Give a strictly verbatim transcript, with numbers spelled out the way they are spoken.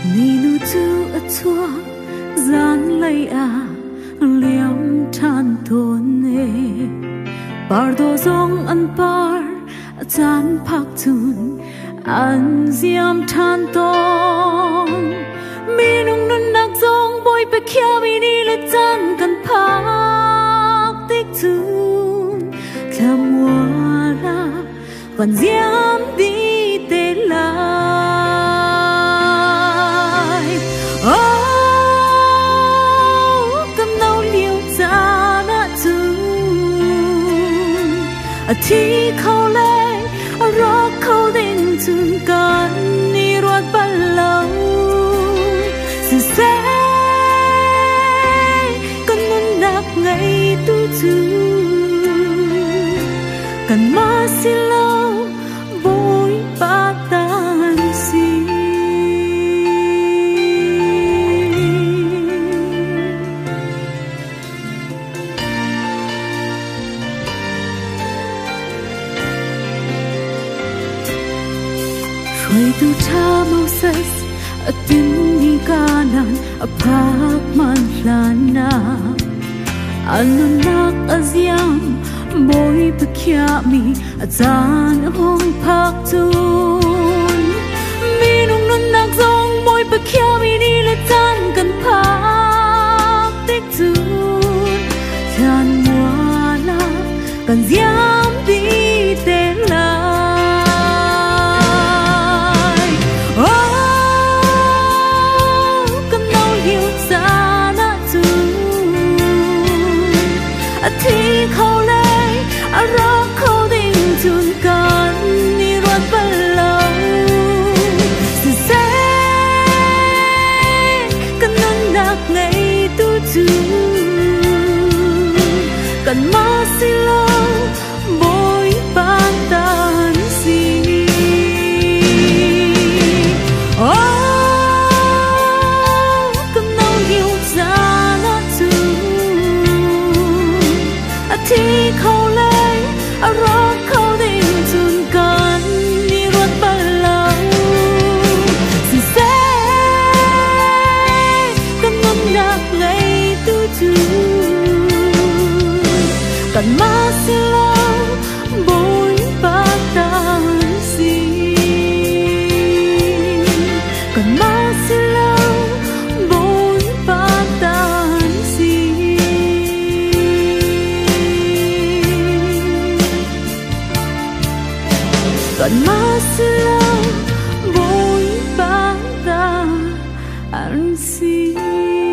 ni nu chu a chua zan lay a liam than thôn e par do zong an par chan phak chun an ziam than ton mi nung nun nak zong boy pe khia mi ni le chan kan phak tik chun tham wala van ziam đi te lai oh cầm nâu liêu cha na chun a thi khâu le a ro khâu den chun kan ni ruat ban lâu sự sẽ con muốn nạc ngày tu chun cần ma xin lâu vui ba tan si rồi tu cha Moses a tin ni kanan a pak man lana an nak aziam boy pakhya mi a chan hong phak chun mi nung nun nak zong boy pakhya mi ni le chan kan phak tik chun chan wala kan ziam đi te lai oh kan nau hiu cha na chun a thi khâu le a ro khâu ding chun kan ni ruat ban lâu sự sẽ kan nun nak ngày tu chun kan ma si lâu boy ban tan si oh kan nau hiu cha na chun a thi khâu le a ro khâu ding chun kan ni ruat ban lâu sự sẽ kan nun nak ngày tu chun kan ma si lâu boy ba tan si kan ma si lâu boy ba tan si kan ma si lâu boy ba tan si